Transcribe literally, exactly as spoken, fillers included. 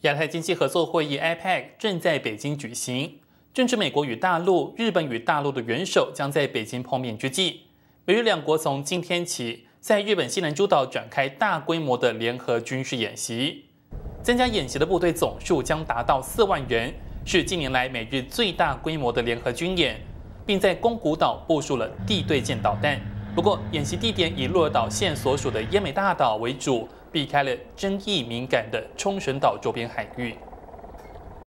亚太经济合作会议 （A P E C） 正在北京举行，正值美国与大陆、日本与大陆的元首将在北京碰面之际，美日两国从今天起在日本西南诸岛展开大规模的联合军事演习。参加演习的部队总数将达到四万人，是近年来美日最大规模的联合军演，并在宫古岛部署了地对舰导弹。不过，演习地点以鹿儿岛县所属的奄美大岛为主，避开了争议敏感的冲绳岛周边海域。